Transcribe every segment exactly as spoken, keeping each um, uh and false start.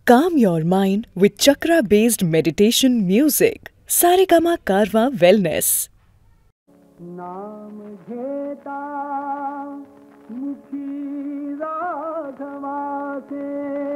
Calm your mind with chakra-based meditation music. Saregama Karwa Wellness. नाम घेता मुखी राघवा से,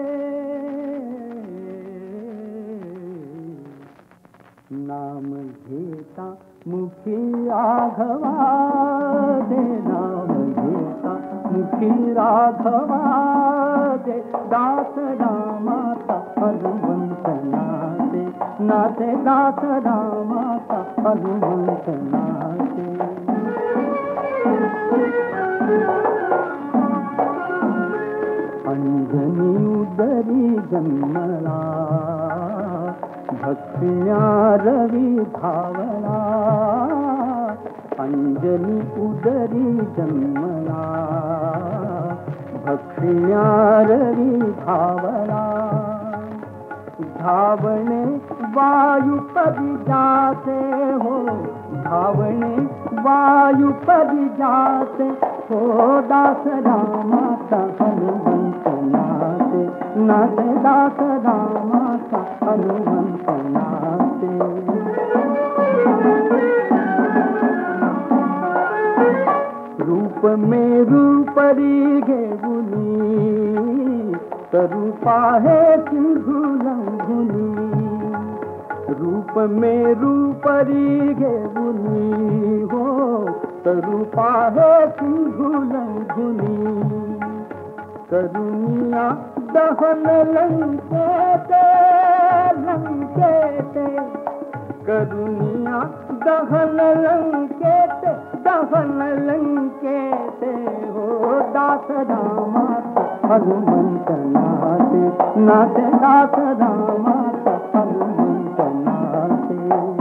नाम घेता मुखी राघवा दे, नाम घेता मुखी राघवा दे, दास रामाता हनुमंत नाथे, नाथे दास रामाता हनुमंत नाथे। अंजनी उदरी जन्मला, भक्तिया रवि भावना, अंजनी उदरी जन्मला, भक्तिया रवि भावना, धावणे वायु परि जाते हो, धावणे वायु परि जाते हो, दास रामाता हनुमंत नाथे, नाथे दास रामाता हनुमंत नाथे। रूप में रूपरी घेऊनी, तरूपा है सिंधु लंघुनी, रूप में रूपरी घेऊनी हो, तरूपा है सिंधु लंघुनी, करुणिया दहन लंकेते, लंकेते, करुणिया दहन लंकेते, दहन लंकेते हो, दास रामाता हनुमंत नाथे, नाथे दास रामाता हनुमंत नाथे।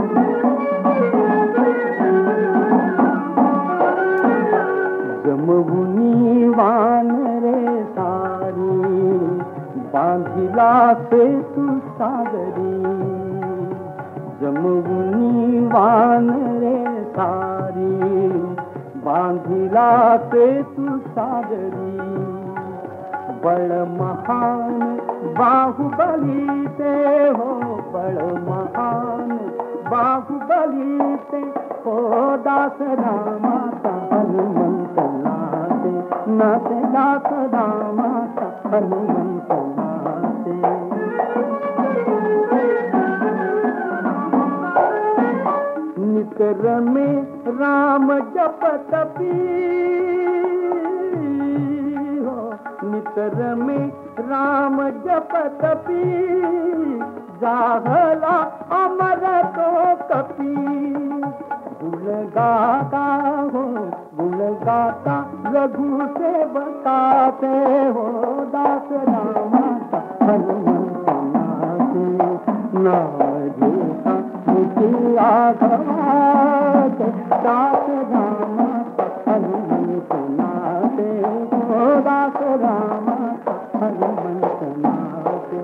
जमवुनी वानरे सारी, बांधिला सेतु सागरी, जमवुनी वानरे सारी, बांधिला सेतु सागरी, बड़ महान बाहुबली ते हो, बड़ महान बाहुबली ते हो, दास रामाता हनुमंत नाथे, नाथे दास रामाता हनुमंत नाथे। निकर में राम जप तपी हो, नितर में राम जप तपी, जाहला अमर तो कपी, गुण गाता हो, गुण गाता रघु से बताते हो, दास रामाता हनुमंत नाथे, नाम घेता मुखी राघवा दे, दास रामाता हनुमंत नाथे, हो दास रामाता हनुमंत नाथे।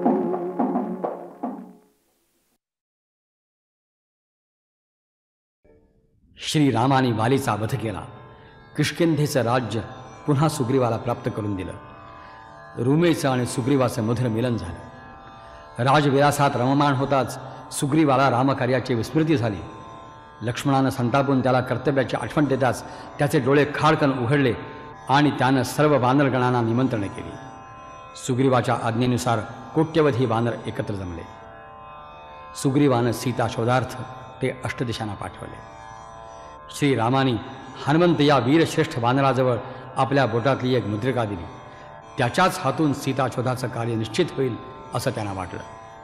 श्री रामाने वालीचा वध केला, किष्किंधेचं राज्य पुन्हा सुग्रीवाला प्राप्त करून दिलं। रुमेचं आणि सुग्रीवाचं मधुर मिलन झालं। राजविलासात रममाण होताच सुग्रीवाला रामकार्याची विस्मृती झाली। लक्ष्मणानं संतापून त्याला कर्तव्याची आठवण देताच त्याचे डोळे खाडकन उघडले आणि त्यानं सर्व वानरगणांना निमंत्रण केली। सुग्रीवाच्या आज्ञेनुसार कोट्यवधी वानर एकत्र जमले। सुग्रीवानं सीता शोधार्थ ते अष्टदिशांना पाठवले। श्रीरामाने हनुमंत या वीरश्रेष्ठ वानराजवळ आपल्या बोटातली एक मुद्रिका दिली। त्याच्याच हातून सीता शोधाचं कार्य निश्चित होईल असं त्यांना वाटलं।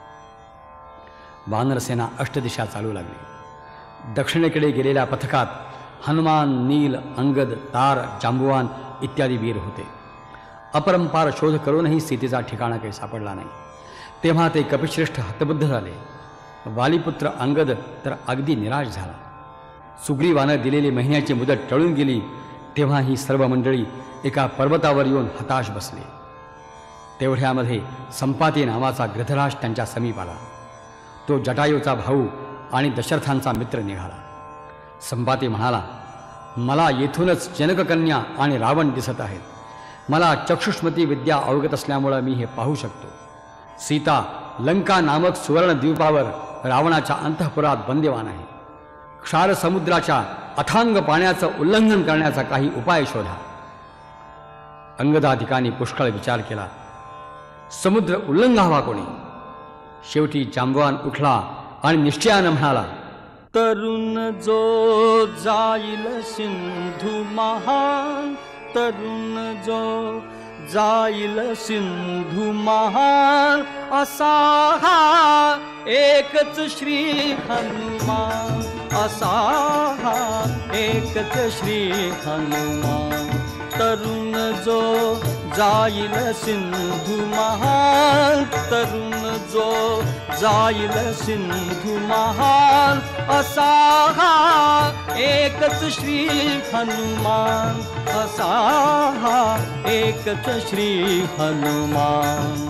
वानरसेना अष्टदिशा चालू लागली। दक्षिणेकडे गेलेल्या पथकात हनुमान, नील, अंगद, तार, जांबुवान इत्यादी वीर होते। अपरंपार शोध करूनही सीतेचा ठिकाणा काही सापडला नाही। तेव्हा ते कपिश्रेष्ठ हतबुद्ध झाले। वालीपुत्र अंगद तर अगदी निराश झाला। सुग्रीवानं दिलेली महिन्याची मुदत टळून गेली तेव्हा ही सर्व मंडळी एका पर्वतावर येऊन हताश बसले। तेवढ्यामध्ये संपाती नावाचा गृधराज त्यांच्या समीप आला। तो जटायूचा भाऊ आणि दशरथांचा मित्र निघाला। संपाती म्हणाला, मला येथूनच जनककन्या आणि रावण दिसत आहेत। मला चक्षुष्मती विद्या अवगत असल्यामुळे मी हे पाहू शकतो। सीता लंका नामक सुवर्ण द्वीपावर रावणाच्या अंतःपुरात बंदिवान आहे. क्षार समुद्राच्या अथांग पाण्याचं उल्लंघन करण्याचा काही उपाय शोधा. अंगदाधिकाने पुष्कळ विचार केला. समुद्र उल्लंघावा कोणी? शेवटी जांबवान उठला आणि निश्चयानं म्हणाला, तरुण जो जाईल सिंधू महान, तरुण जो जाईल सिंधू महान, असा हा एकच श्री हनुमान, असा हा एकच श्री हनुमान. तरुण जो जाईल सिंधू महान, तरुण जो जाईल सिंधू महान, असा हा एकच श्री हनुमान, असा हा एकच श्री हनुमान.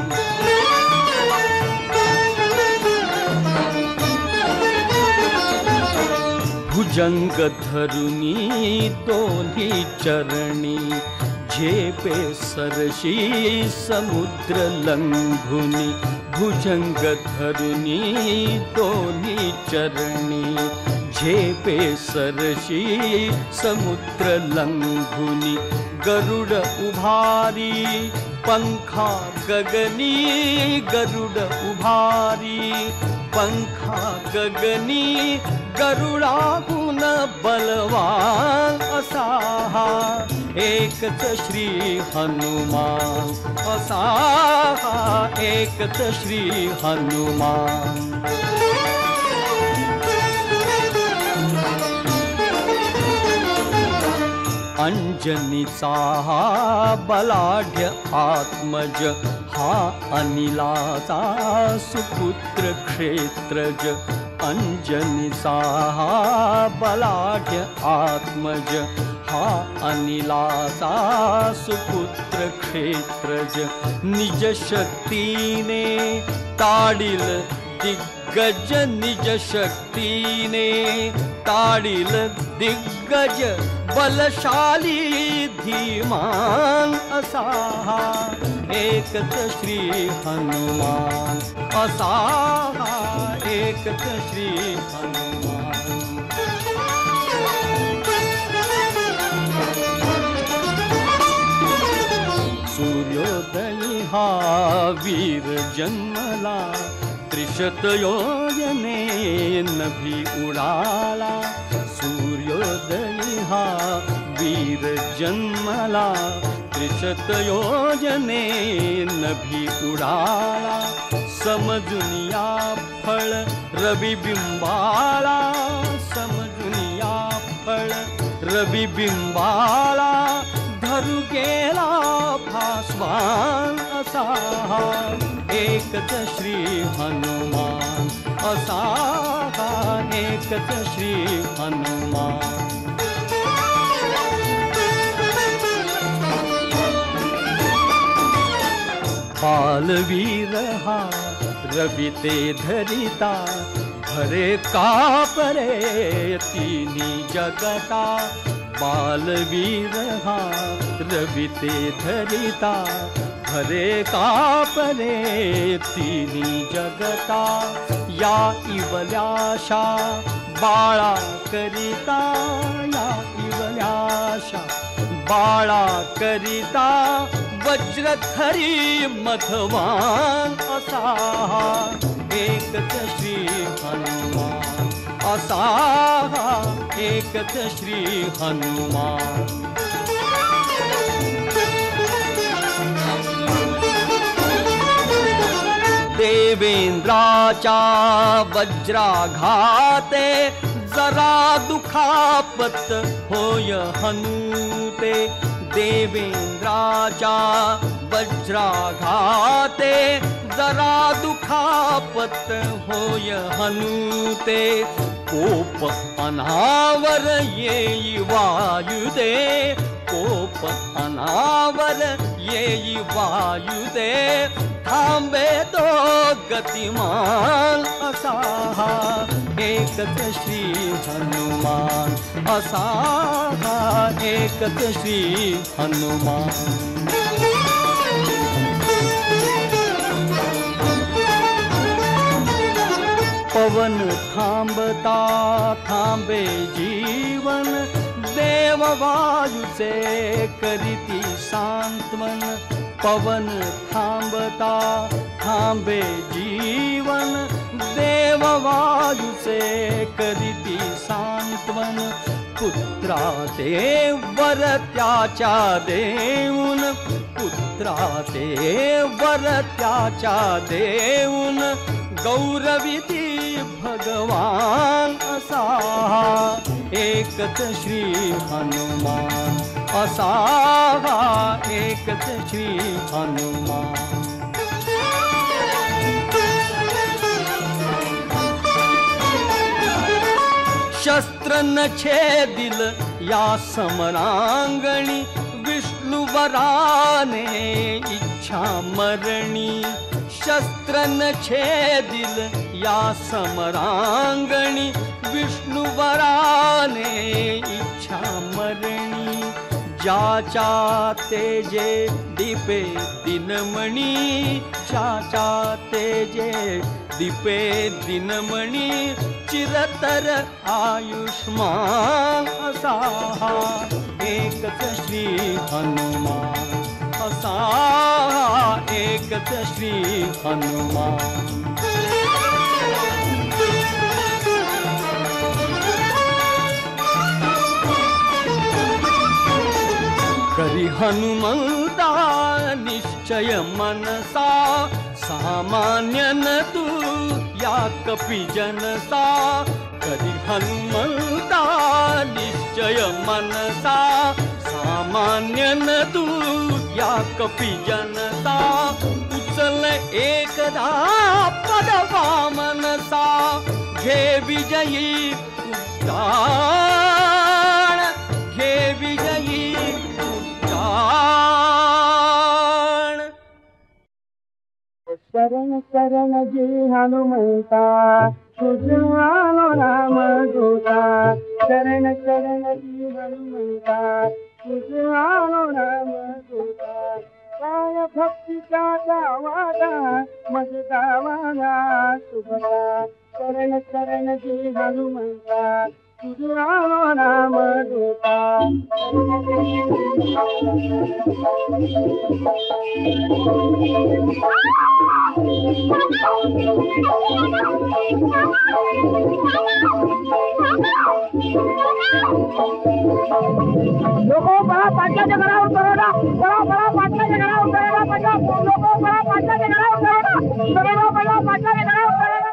भुजंग धरुनी दोन्ही चरणी, झेपे सरशी समुद्र लंघुनी. भुजंग धरुनी दोन्ही चरणी, झेपे सरशी समुद्र लंघुनी. गरुड उभारी पंखा गगनी, गरुड उभारी पंखा गगनी. गरुडाहून बलवान, असा हा एकच श्री हनुमान, असा हा एकच श्री हनुमान. अंजनीचा हा बलाढ्य आत्मज, हा अनिलाचा सुपुत्र क्षेत्रज. अंजनीचा हा बलाढ्य आत्मज, हा अनिलाचा सुपुत्र क्षेत्रज. निज शक्तीने ताडिल दिग्गज, निज शक्तीने ताडिल दिग्गज. बलशाली धीमान, असा हा एकच श्री हनुमान, असा हा एकच श्री हनुमान. सूर्योदयी हा वीर जन्मला, त्रिशत योजने नभी उडाला. सूर्योदयी हा वीर जन्मला, त्रिशत योजने नभी उडाला. समजुनिया फळ रविबिंबाला, समजुनिया फळ रविबिंबाला. धरू गेला भास्वान, असा हा एकच श्री हनुमान, असा हा एकच श्री हनुमान. बालवीर हा रविते धरिता, भरे कापरे तिन्ही जगता. बालवीर हा रविते धरिता, भरे कापरे तिन्ही जगता. या इवल्याशा बाळा करिता, या इवल्याशा बाळा करिता. वज्रधरी मधवान, असा हा एकच श्री हनुमान, असा हा एकच श्री हनुमान. देवेंद्राच्या वज्राघाते, जरा दुखापत होय हनुते. देवेंद्राच्या वज्राघाते, जरा दुखापत होय हनुते. कोप अनावर येई वायुदे, कोप अनावर येई वायुदे. थांबे तो गतिमान, असा हा एकच श्री हनुमान, असा हा एकच श्री हनुमान. पवन थांबता थांबे जीवन, देव वायु से करीती सांत्वन। पवन थांबता थांबे जीवन, देव वायु से करीती सांत्वन। पुत्रा ते वरत्याच्या देऊन, पुत्रा ते वरत्याच्या देऊन, गौरविती भगवान असा एकच श्री हनुमान, असा एकच श्री हनुमान। शस्त्र न छेदिल या समरांगणी, विष्णुवराने इच्छा मरणी। शस्त्र न छेदिल या समरांगणी, विष्णुवराने इच्छा मरणी। ज्याच्या तेजे दीपे दिनमणी, ज्याच्या तेजे दीपे दिनमणी, चिरतर आयुष्मान असा एकच श्री हनुमान, असा एकच श्री हनुमान। करी हनुमंता निश्चय मनसा, सामान्य न तू या कपि जनसा। करी हनुमंता निश्चय मनसा, सामान्य न तू या कपि जनसा। उचल एकदा पद वामनसा, घे विजयी उद्दान, घे विजयी उद्दान। शरण शरण जी हनुमंता, तुझालो राम दूता। शरण शरण जी हनुमंता, तुझालो राम दूता। काय भक्तीचा गावाला मज गावाला सुभता। शरण शरण जी हनुमंता, तुझालो राम दूता। लोगों बड़ा पाचा जगड़ा करोड़ा, बड़ा बड़ा पाचा जगड़ा करोड़ा, पाचा लोगों बड़ा पाचा जगड़ा करोड़ा, करोड़ा बड़ा पाचा जगड़ा करोड़ा।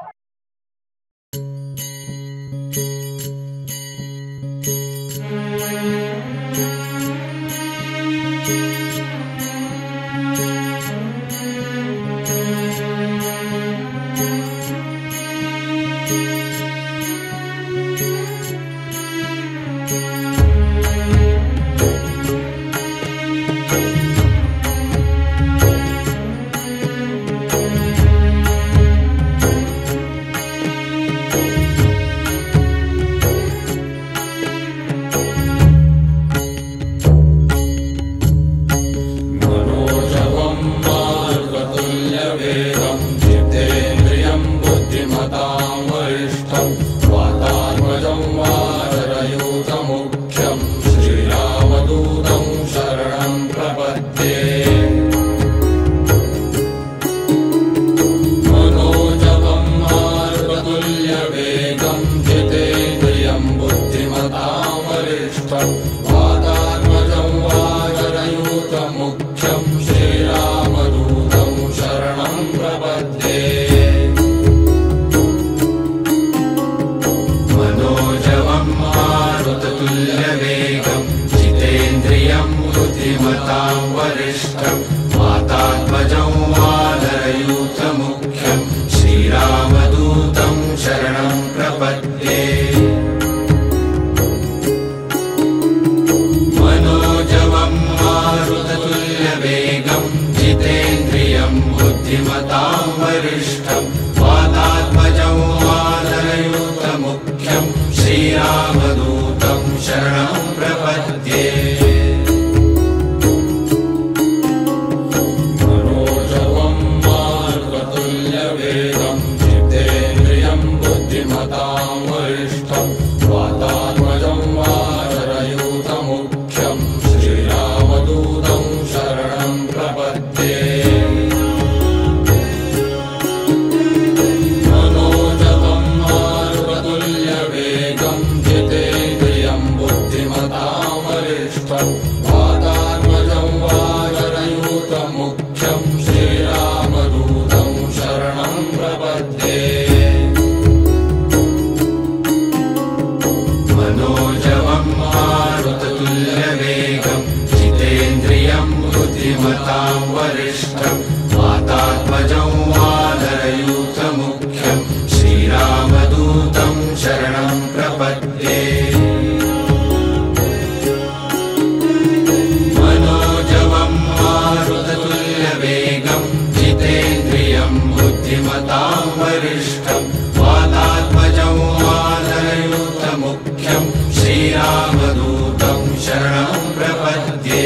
मनोजवं मारुततुल्यवेगं जितेन्द्रियं बुद्धिमतां वरिष्ठं वातात्मजं वानरयूथमुख्यं श्रीरामदूतं शरणं प्रपद्ये।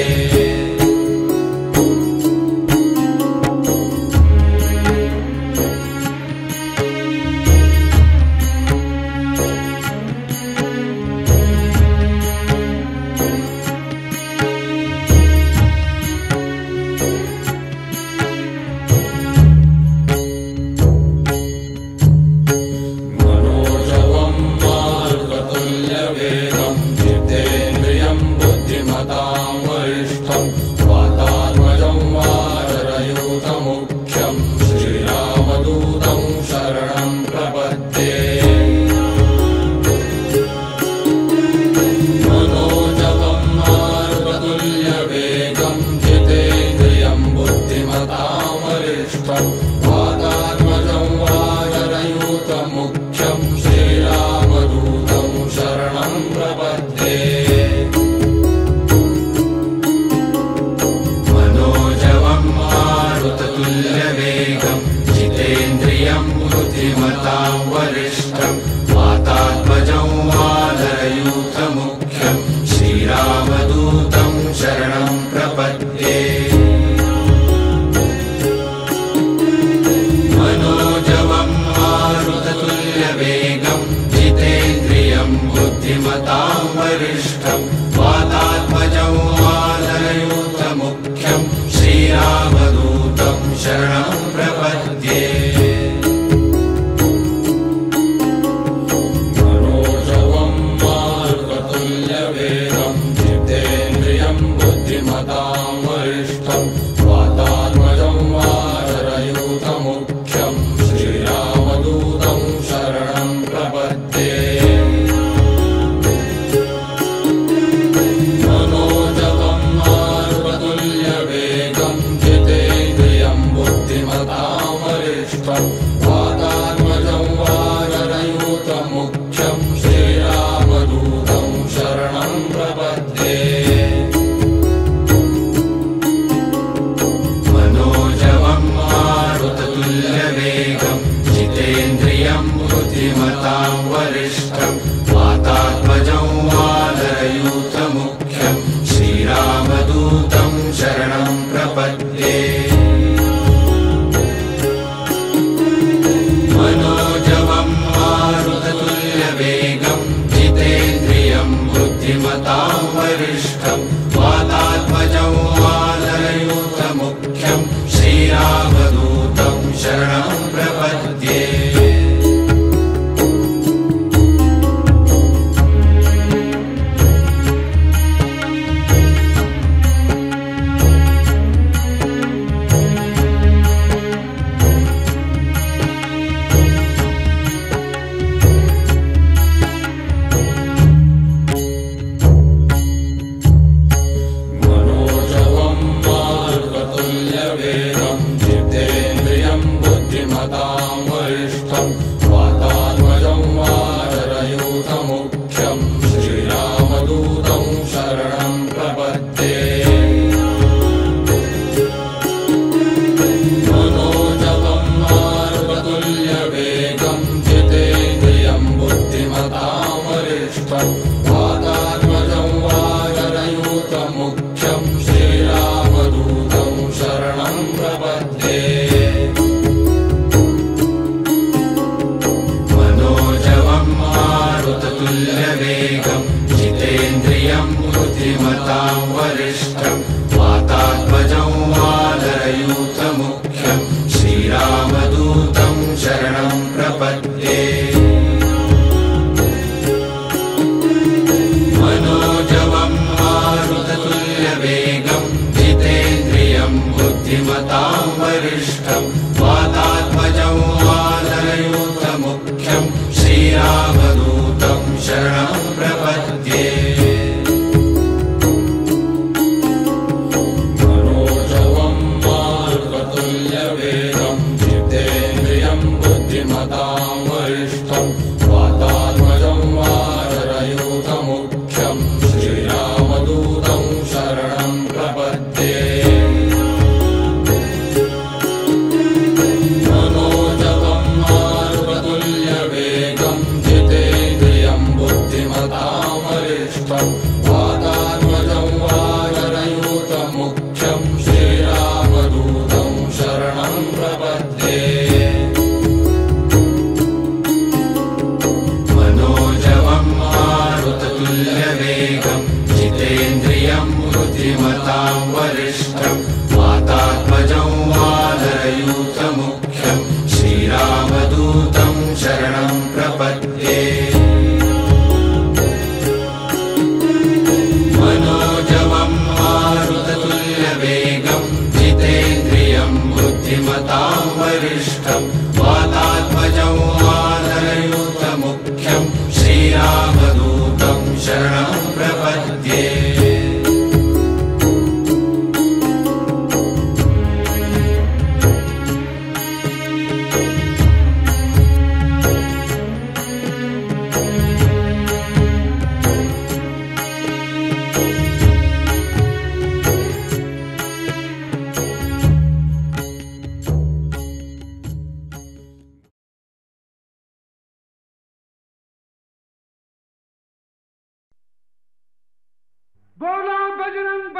मनोजवम्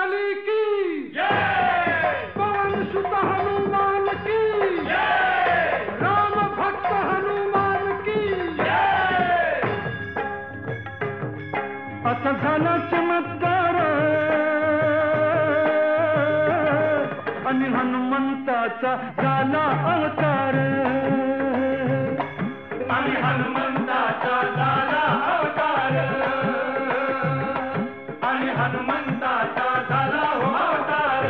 बली की पवन सुत हनुमान की राम भक्त हनुमान की असा झाला चमत्कार आणि हनुमंताचा झाला अवतार आणि हनुमंताचा झाला अवतार आणि हनुमंताचा झाला हो अवतार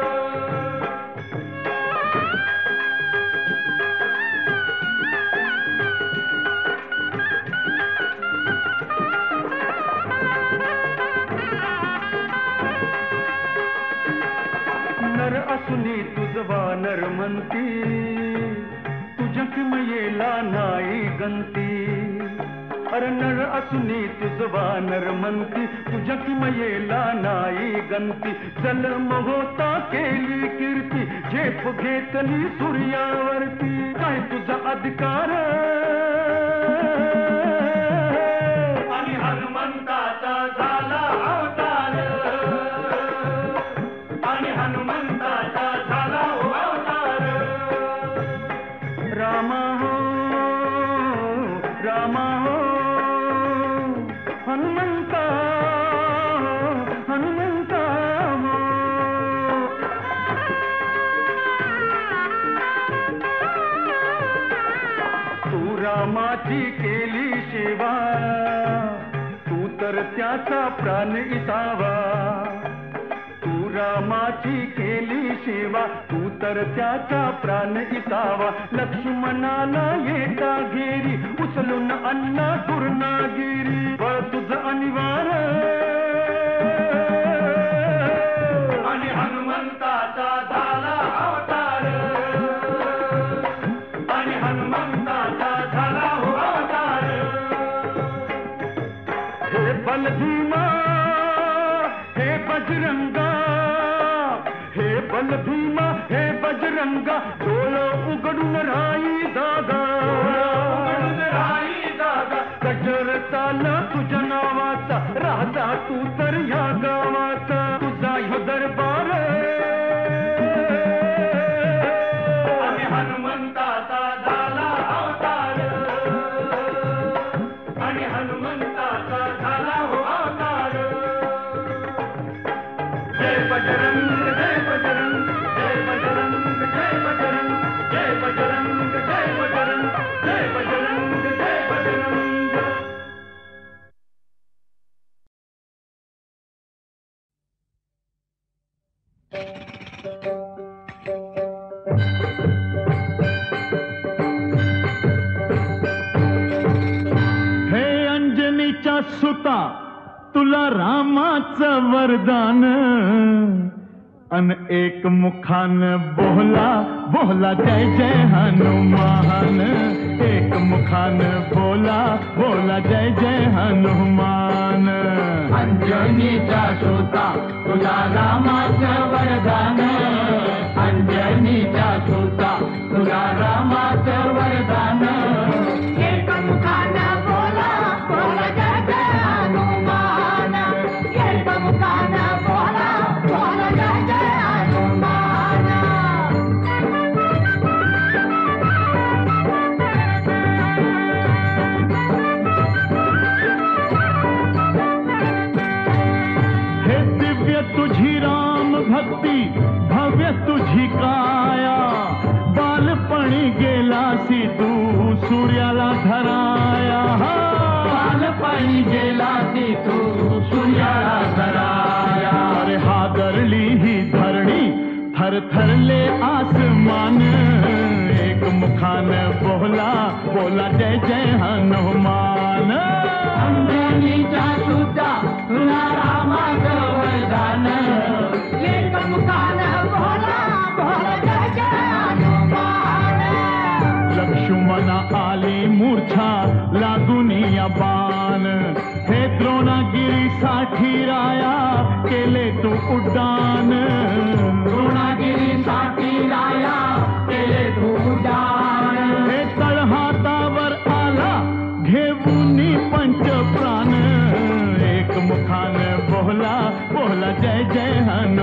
नर असुनी तुझ वानर म्हणती तुझ्या किमयेला नाही गंती अरे नर असुनी तुझ वानर म्हणती तुझ्या किमयेला नाही गंती जन्म होता केली कीर्ती झेप घेतली सूर्यावरती काय तुझा अधिकार आणि हनुमंताचा झाला अवतार आणि हनुमंताचा झाला हो अवतार रामा हो रामा हो हनुमंता हनुमंता हो तू रामाची केली सेवा तू तर त्याचा प्राण इसावा तू रामाची केली सेवा तू तर त्याचा प्राण इसावा लक्ष्मणाला येता घेरी उचलून अन्ना पूर्णागिरी बळ तुझ अनिवार आणि हनुमंताचा झाला अवतार आणि हनुमंताचा झाला हो अवतार हे बलभीमा हे बजरंगा हे बलभीमा हे बजरंगा डोळ उघडून राई दादा उघडून राई दादा गजर चाल तुझ्या नावाचा राजा तू तर ह्या गावाचा तुझा ह्यो दरबार आणि हनुमंताचा झाला अवतार आणि हनुमंताचा झाला हो अवतार जय बजरंग जय बजरंग जय बजरंग जय बजरंग जय बजरंग जय बजरंग जय बजरंग जय बजरंग हे अंजनीच्या सुता तुला रामाचं वरदान अन एक मुखान बोला बोला जय जय हनुमान एक मुखान बोला बोला जय जय हनुमान अंजनीचा सुता तुला रामाचं वरदान अंजनीचा सुता तुला रामाचं वरदान एक मुखान बोला बोला जय जय हनुमान एक मुखान बोला बोला जय जय हनुमान हे दिव्य तुझी राम भक्ती भव्य तुझी काया बालपणी गेलासी तू सूर्याला धराया बालपणी गेलासी तू सूर्याला धराया अरे हादरली ही धरणी थर थरले आसमान एक मुखान बोला बोला जय जय हनुमान अंजनीचा सुता तुला रामाचं वरदान एक मुखान बोला बोला जय जय हनुमान लक्ष्मणा आली मूर्छा लागून या बाण हे द्रोणागिरी साठी राया केले तू उड्डाण द्रोणागिरी साठी राया केले तू उड्डाण हे तळहातावर आला घेऊन पंच प्राण एक मुखान बोला बोला जय जय हनुमान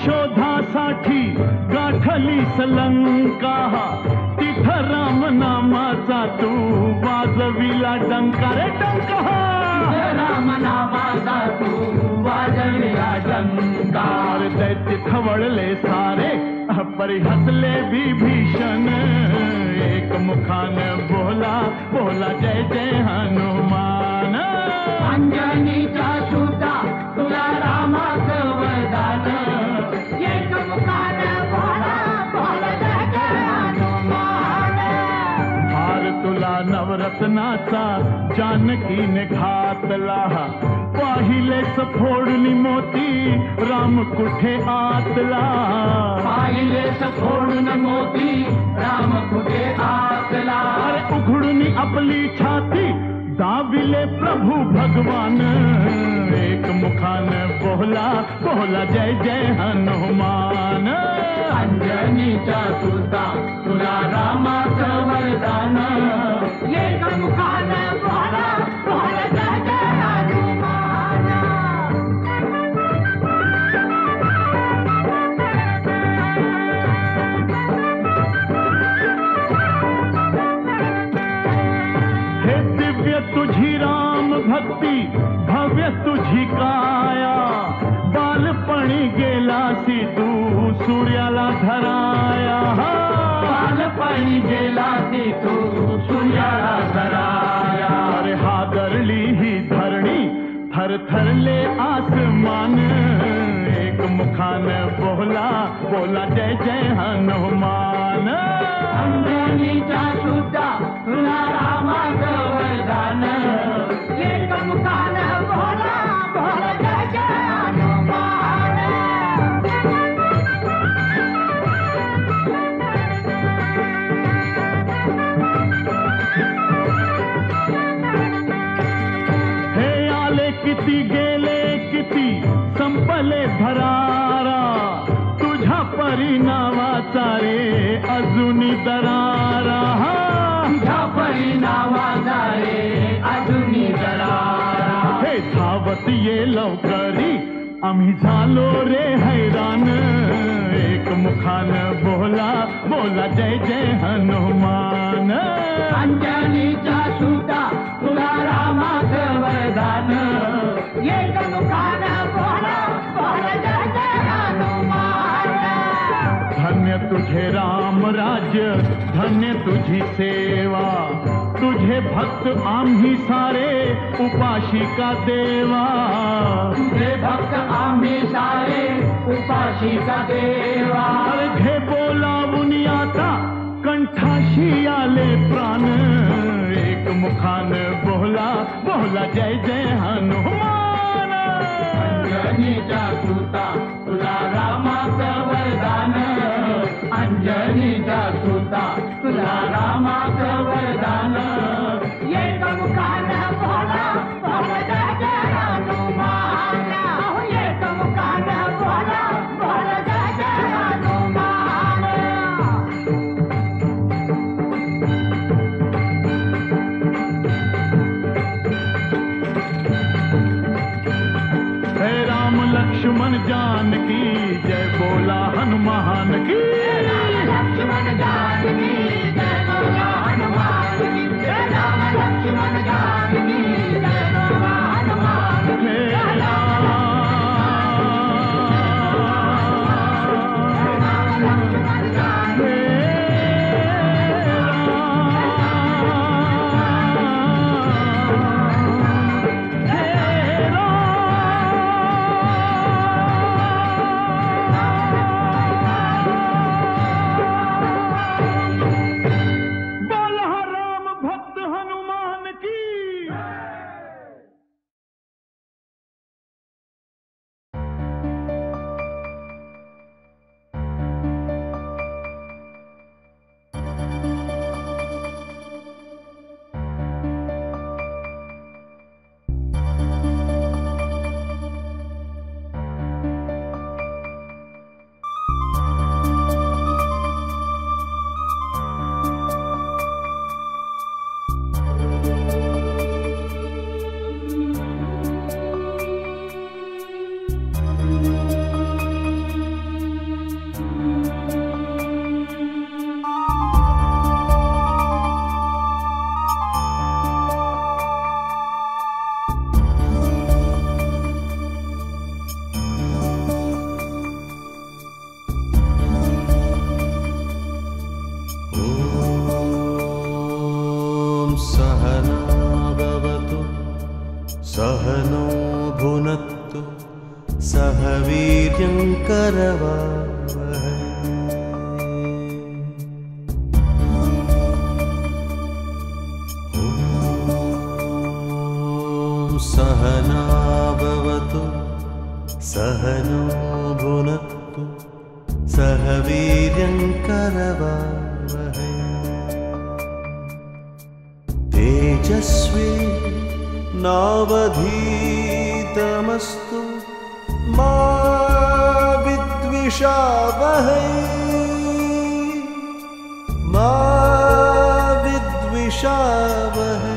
शोधासाठी गाठली सलंका तिथ राम नामाचा तू वाजविला डंका रे डंका राम नामाचा तू वाजविला डंका दैत्य खवळले सारे परी हसले विभीषण एक मुखान बोला बोला जय जय हनुमान अंजनीचा सुता तुला रामाचं वरदान एक मुखान बोला बोला जय जय हनुमान हार तुला नवरत्नाचा जानकीने घातला पाहिले सफोडणी मोती राम कुठे आतला पाहिले सफोडून मोती राम कुठे आतला अरे उघडून आपली छाती दाविले प्रभू भगवान एक मुखान बोला बोला जय जय हनुमान अंजनीचा सुता तुला रामाचं वरदान एक मुखान बोला बोला जय जय हनुमान हे दिव्य तुझी राम भक्ती भव्य तुझी काया बालपणी गेलासी तू सूर्याला धराया बालपणी गेलासी तू सूर्याला धराया अरे हादरली ही धरणी थरथरले आसमान एक मुखान बोला बोला जय जय हनुमान अंजनीचा सुद्धा तुला रामाचं वरदान एक मुखान बोला बोला जय जय हनुमान हे आले किती गेले किती संपले भरारा तुझ्या परिणामाचा रे अजूनी दरारा तुझ्या परिणामाचा रे अजूनी दरारा हे धावत ये लवकरी आम्ही झालो रे हैराण एक मुखान बोला बोला जय जय हनुमान अंजनीचा सुता तुला रामाचं वरदान एक मुखान बोला बोला जय जय हनुमान धन्य तुझे राम राज्य धन्य तुझी सेवा तुझे भक्त आम्ही सारे उपाशिका देवा तुझे भक्त आम्ही सारे उपाशिका देवा घे बोलावून आता कंठाशी आले प्राण एक मुखान बोला बोला जय जय हनुमान अंजनीचा सुता तुला रामाचं वरदान अंजनीचा सुता तुला रामाचं वरदान एक मुखान बोला बोला जय जय हनुमान एक मुखान बोला बोला जय जय हनुमान हे राम लक्ष्मण जानकी जय बोला हनुमान की लक्ष्मण जानकी जय बोला हनुमान की जय राम लक्ष्मण जानकी जय बोला हनुमान की जय राम लक्ष्मण जानकी सह वीर्यं करवावहै। ॐ सहना भवतु सहनो भुनक्तु सह वीर्यं करवावहै। तेजस्वी नावधीतमस्तु मा विद्विषावहै मा विद्विषावहै।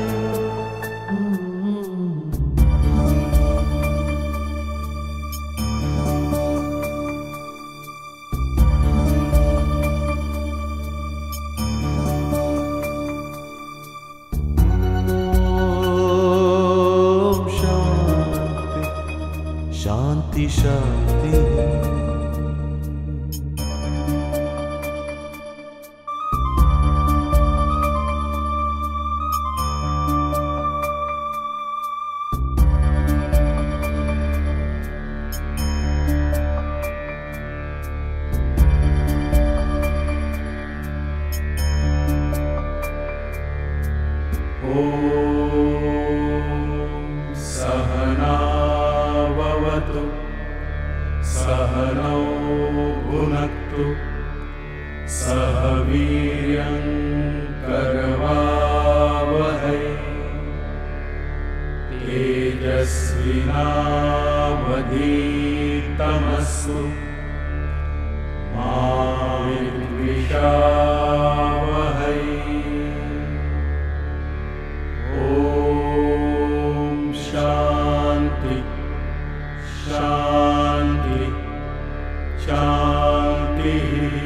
शांति शांति। सहनौ भुनक्तु सह वीर्यं करवावहै। तेजस्विनावधीतमस्तु मा विद्विषावहै। ॐ शान्ति शान्ति शान्ति।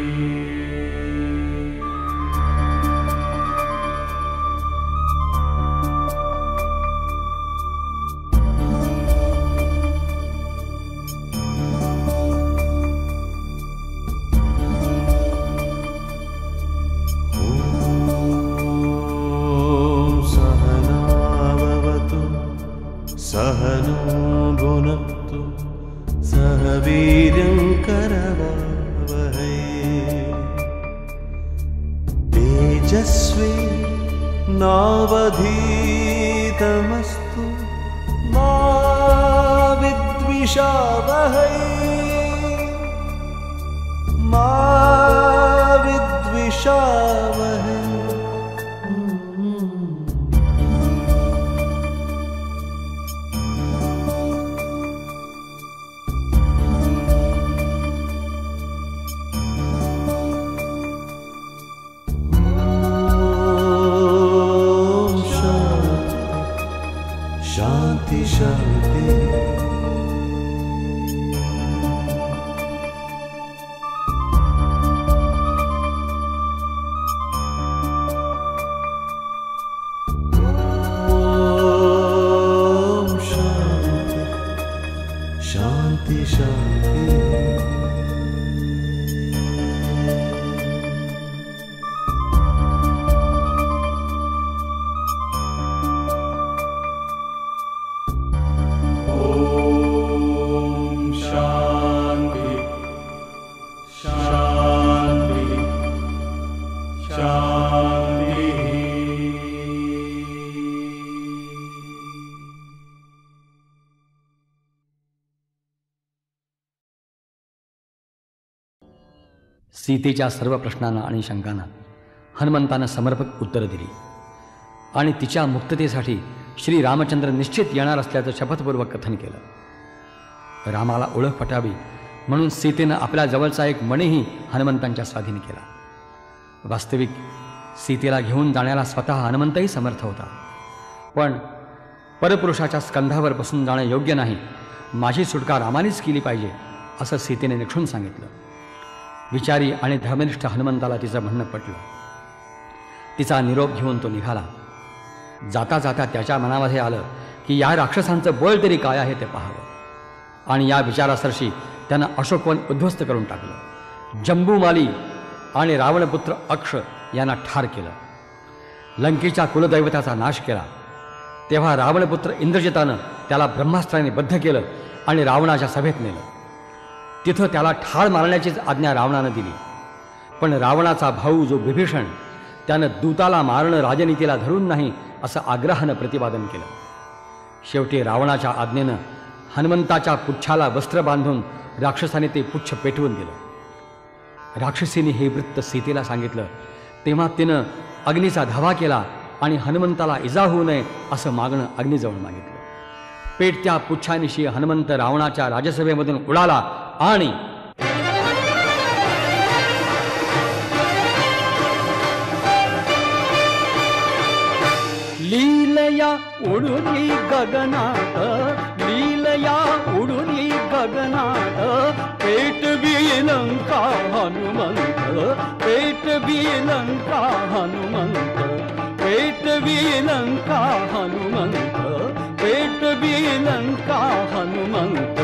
सहनो भुनक्तु सह वीर्यं करवावहै। तेजस्वी नावधीतमस्तु मा विद्विषावहै मा विद्विषावहै। शांति शांति। ओम शांति शांति शांति। सीतेच्या सर्व प्रश्नांना आणि शंकांना हनुमंतानं समर्पक उत्तरं दिली आणि तिच्या मुक्ततेसाठी श्री रामचंद्र निश्चित येणार असल्याचं शपथपूर्वक कथन केलं. रामाला ओळख पटावी म्हणून सीतेनं आपल्या जवळचा एक मणीही हनुमंतांच्या स्वाधीन केला. वास्तविक सीतेला घेऊन जाण्याला स्वतः हनुमंतही समर्थ होता, पण परपुरुषाच्या स्कंधावर बसून जाणं योग्य नाही, माझी सुटका रामानेच केली पाहिजे असं सीतेने निक्षून सांगितलं. विचारी आणि धर्मनिष्ठ हनुमंताला तिचं म्हणणं पटलं. तिचा निरोप घेऊन तो निघाला. जाता जाता त्याच्या मनामध्ये आलं की या राक्षसांचं बळ तरी काय आहे ते पाहावं, आणि या विचारासरशी त्यानं अशोकवन उद्ध्वस्त करून टाकलं. जंबूमाली आणि रावणपुत्र अक्ष यांना ठार केलं. लंकेच्या कुलदैवताचा नाश केला. तेव्हा रावणपुत्र इंद्रजितानं त्याला ब्रह्मास्त्राने बद्ध केलं आणि रावणाच्या सभेत नेलं. तिथं त्याला ठाळ मारण्याचीच आज्ञा रावणानं दिली. पण रावणाचा भाऊ जो विभीषण त्यानं दूताला मारणं राजनीतीला धरून नाही असं आग्रहानं प्रतिपादन केलं. शेवटी रावणाच्या आज्ञेनं हनुमंताच्या पुच्छाला वस्त्र बांधून राक्षसाने ते पुच्छ पेटवून दिलं. राक्षसीने हे वृत्त सीतेला सांगितलं. तेव्हा तिनं अग्नीचा धावा केला आणि हनुमंताला इजा होऊ नये असं मागणं अग्नीजवळ मागितलं. पेटत्या पुच्छानिशी हनुमंत रावणाच्या राजसभेमधून उडाला आणि लीलया उडुनी गगनात, लीलया उडुनी गगनात, पेटवी लंका हनुमंत, पेटवी लंका हनुमंत, पेटवी लंका हनुमंत, पेटवी लंका हनुमंत.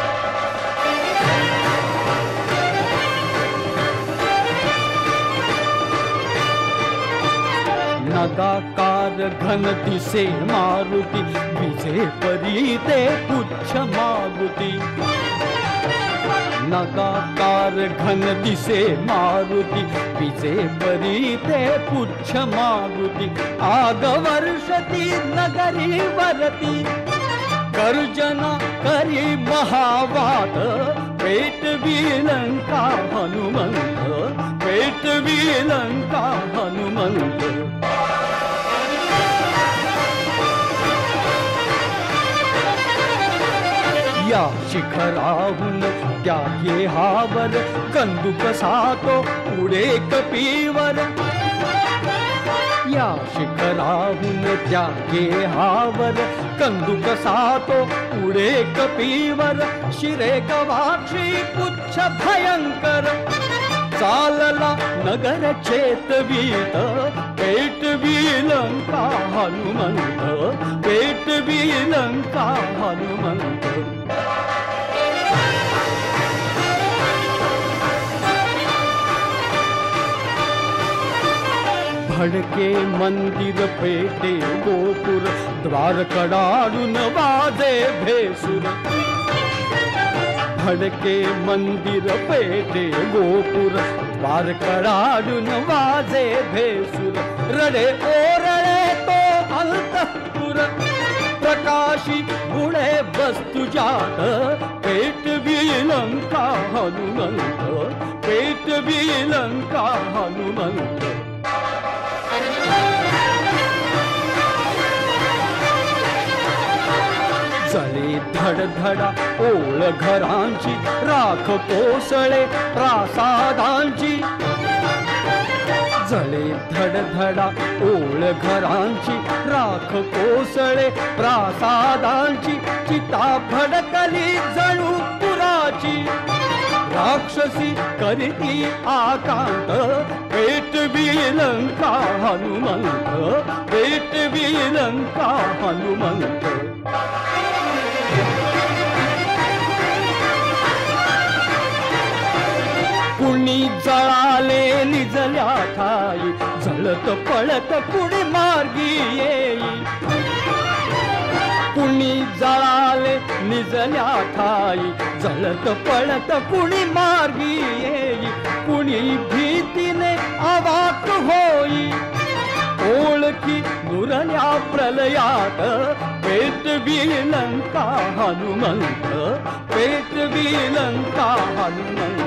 नगाकार घन दिसे मारुती, विजे परी ते पुच्छ मारुती. नगाकार घन दिसे मारुती, विजे परी ते पुच्छ मारुती. आग वर्षती नगरी वरती, गर्जना करी महावात, पेटवी लंका हनुमंत, पेटवी लंका हनुमंत. या शिखराहून त्या गेहावर, कंदुक सातो पुढे कपीवर. या शिखराहून त्या गेहावर, कंदुक सातो पुढे कपीवर. शिरे गवाक्षी पुच्छ भयंकर, चालला नगर चेतवीत, पेटवी लंका हनुमंत, पेटवी लंका हनुमंत. भडके मंदिर पेटे गोपुर, द्वार कडाडून वाजे भेसूर. भडके मंदिर पेटे गोपुर, द्वार कडाडून वाजे भेसूर. रडे ओरळे तो अंतःपुर, प्रकाशी गुणे वस्तुजात, पेटवी लंका हनुमंत, पेटवी लंका हनुमंत. जळे धडधडा ओळ घरांची, राख कोसळे प्रासादांची. जळे धडधडा ओळ घरांची, राख कोसळे प्रासादांची. चिता भडकली जणू पुराची, राक्षसी करीती आकांत, पेटवी लंका हनुमंत, पेटवी लंका हनुमंत. कुणी जळाले निजल्या ठाई, जळत पळत कुणी मार्गी येई. कुणी जळाले निजल्या ठाई, जळत पळत कुणी मार्गी येई. कुणी भीतीने अवाक होई, ओळखी नुरल्या प्रलयात, पेटवी लंका हनुमंत, पेटवी लंका हनुमंत.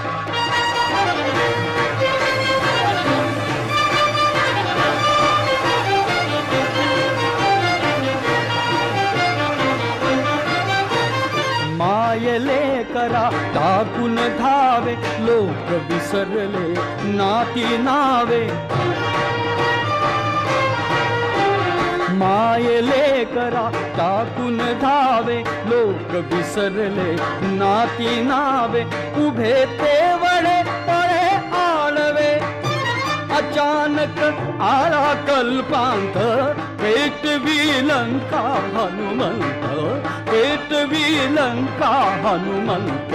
मायले करा टाकून धावे, लोक विसरले नाती नावे. मायले करा टाकून धावे, लोक विसरले नाती नावे. उभे तेवढे पळे आळवे, अचानक आला कल्पांत, पेटवी लंका हनुमंत, पेटवी लंका हनुमंत.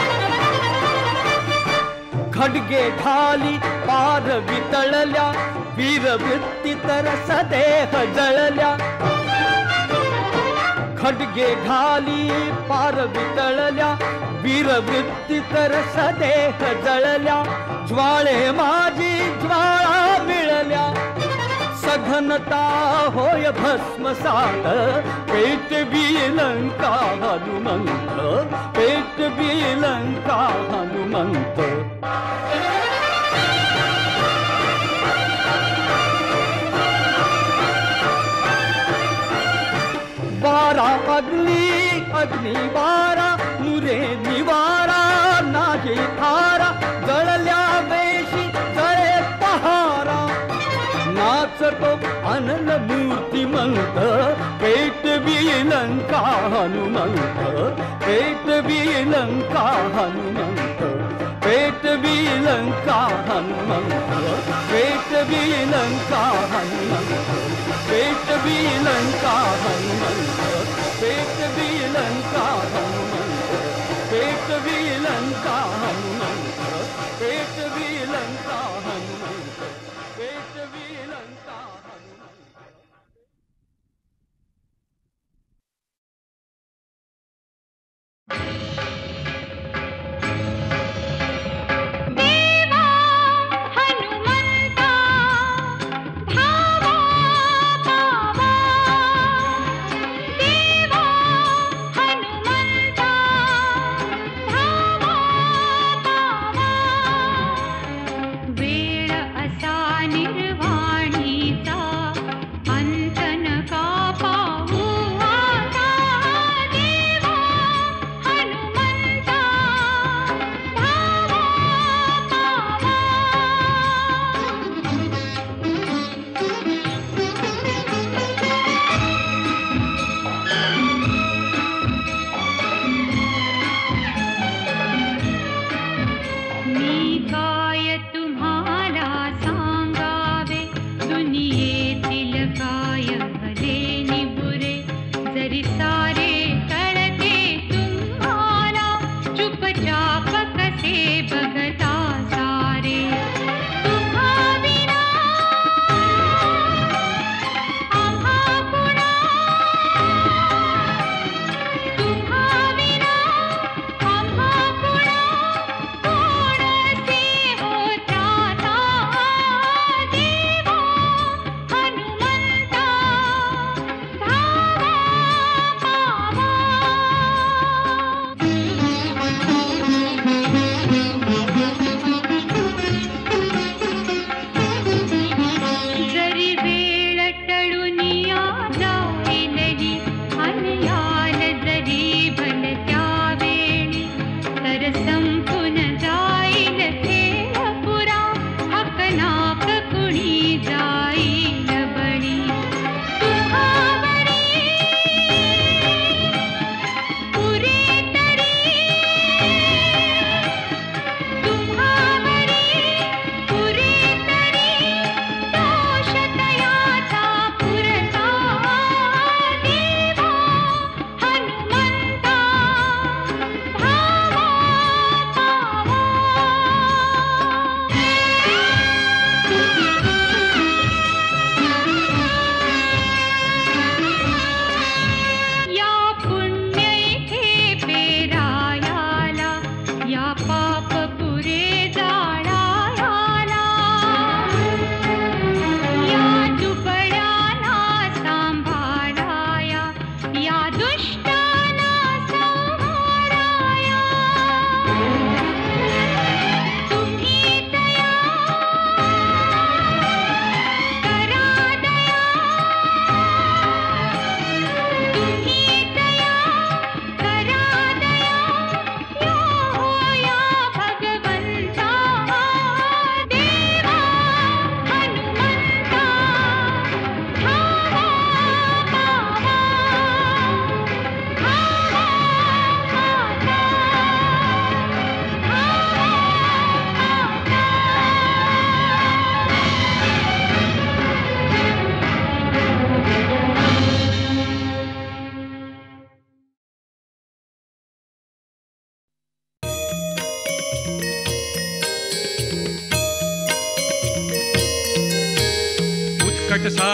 खडगे ढाली पार वितळल्या, वीरवृत्ती तर सदेह जळल्या, खडगे घाली पार वितळल्या, वीरवृत्ती तर सदेह जळल्या, ज्वाळे माझी ज्वाळा मिळल्या, सघनता होय भस्मसात, पेट लंका हनुमंत, पेट लंका हनुमंत. वारा अग्नी अग्नी वारा मुरे निवारा नागे थारा, जळल्या वेशी जळे पहारा, नाचतो अनल मूर्तिमंत, पेट लंका हनुमंत, पेट लंका हनुमंत, पेट लंका हनुमंत, पेट लंका हनुमंत, पेट लंका हनुमंत, पेट लंका हनुमंत, पेट लंका हनुमंत, पेट लंका हनुमंत, पेट लंका हनुमंत. देवा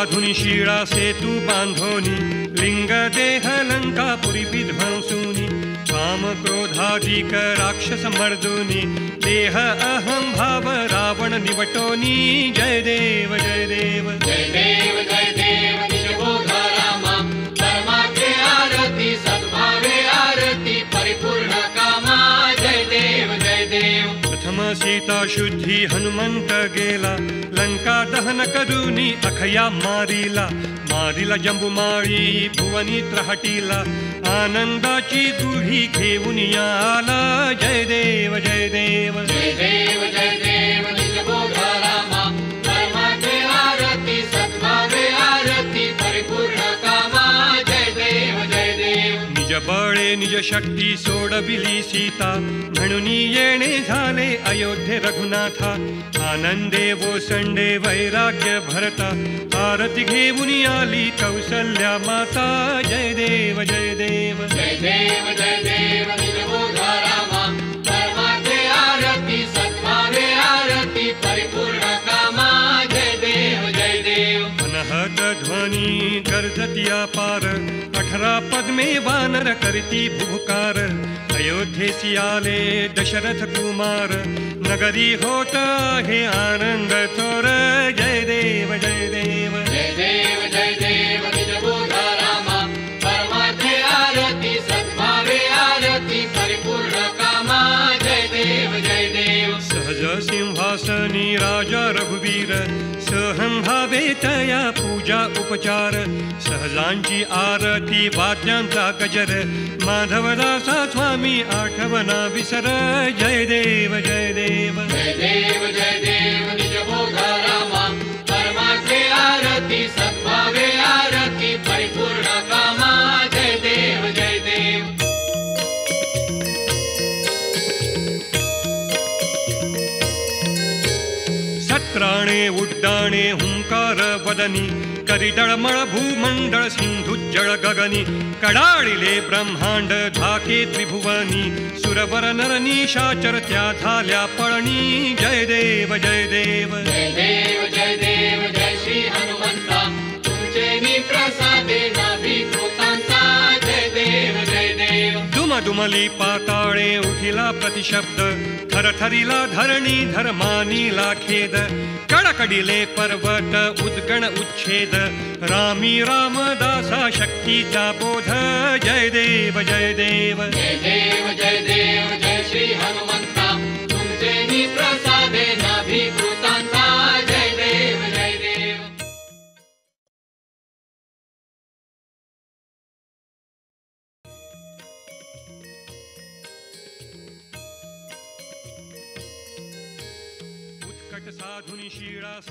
साधुनी शिळा सेतू बांधोनी लिंग देह लंकापुरी विध्वंसुनी काम क्रोधाधिक राक्षस मर्दुनी देह अहम भाव रावण निवटोनी जय देव जय देव जय देव जय देव निज बोधा रामा परमात्मे आरती सद्भावे आरती परिपूर्ण कामा जय देव जय देव प्रथम सीता शुद्धी हनुमंत गेला लंका दहन करूनी अखया मारिला मारिला जंबुमाळी भुवनी त्रहटीला आनंदाची गुढी घेऊन आला जय देव जय देव जय देव जय देव निज बोधा रामा परमात्मे आरती सद्भावे आरती परिपूर्ण कामा जय देव जय देव निज बळे निज शक्ती सोडविली सीता म्हणून येणे झाले अयोध्ये रघुनाथा आनंदे ओसंडे वैराग्य भरता आरती घेऊन आली कौसल्या माता जय देव जय देव जय देव जय देव निज बोधा रामा परमात्मे आरती सद्भावे आरती परिपूर्ण कामा जय देव जय देव अनहद ध्वनी गर्जतिया पार अठरा पद्मे वानर करती भुभुकार अयोध्येसी आले दशरथ कुमार नगरी होत आहे आनंद थोर जय देव जय देव जय देव जय देव निज बोधा रामा परमात्मे आरती सद्भावे आरती परिपूर्ण कामा जय देव जय देव सहज सिंहासनी राजा रघुवीर सहंभावे तया पूजा उपचार सहजांची आरती वाद्यांचा गजर माधवदासा स्वामी आठवना विसर जय देव जय देव जय देव जय देव निज बोधा रामा परमात्मे आरती सद्भावे आरती परिपूर्ण कामा जय देव जय देव सत्राणे उड्डाणे हुंकार वदनी करिदळमळ भूमंडळ सिंधुज्जळ गगनी कडाळिले ब्रह्मांड धाके त्रिभुवनी सुरवर नर निशाचर त्या झाल्या पळणी जय देव जय देव जय देव जय देव जय श्री हनुमंता तुमचे मी प्रसादे नाभी कृतांता जय देव जय देव दुमदुमली पाताळे उठिला प्रतिशब्द थरथरिला धरणी धर्मानीला खेद कडकडिले पर्वत उद्गण उच्छेद रामी रामदासा शक्तीचा बोध जय देव जय देव जय देव जय देव जय श्री हनुमंता तुमचे मी प्रसादे नाभी कृतांता जय देव जय देव उत्कट साधुनी शिळा